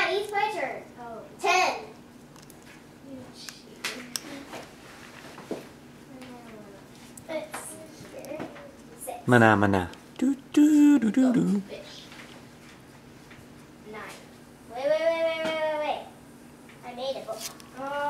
Daddy, it's my turn. Oh. 10. You cheater. It's here. 6. Mana. Do do do do do. Fish. 9. Wait. I made a book.